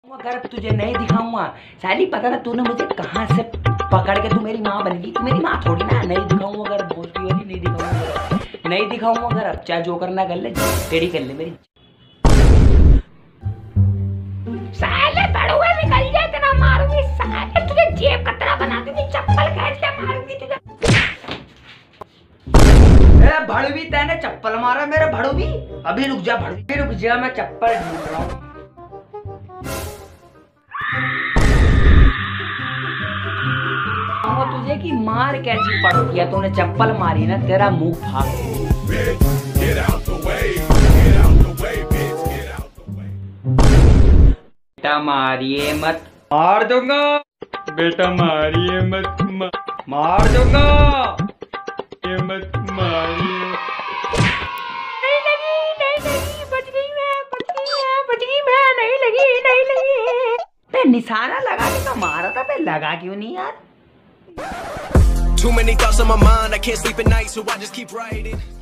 अगर तुझे नहीं दिखाऊंगा साली, पता ना तूने मुझे कहाँ से पकड़ के, तू मेरी माँ बन गई। तू मेरी माँ थोड़ी ना। नहीं दिखाऊंगा अगर भोसड़ी वाली, नहीं दिखाऊंगा, नहीं दिखाऊंगा अगर। अब चाहे जो करना कर ले, टेढ़ी कर ले मेरी। साले बड़ुआ निकल जाए इतना मारूंगी साले, तुझे जेब कतरा बना दूंगी, चप्पल कैसे मारूंगी तुझे। मेरा भड़वी, तैने चप्पल मारा मेरा भड़वी। अभी रुक जा भड़वी, रुक जा, मैं चप्पल ढूंढ रहा हूँ। तुझे की मार कैसी पड़ती है, तूने चप्पल मारी ना, तेरा मुंह फाड़। बेटा मारिए मत, मार दूंगा। बेटा मारिए मत, मार दूंगा। ये मत मारिए। नहीं लगी, नहीं लगी, बच गई मैं, बच गई मैं, नहीं लगी। पे निशाना लगा के तो मारा था, पे लगा क्यों नहीं यार। Too many thoughts on my mind, I can't sleep at night, so I just keep writing.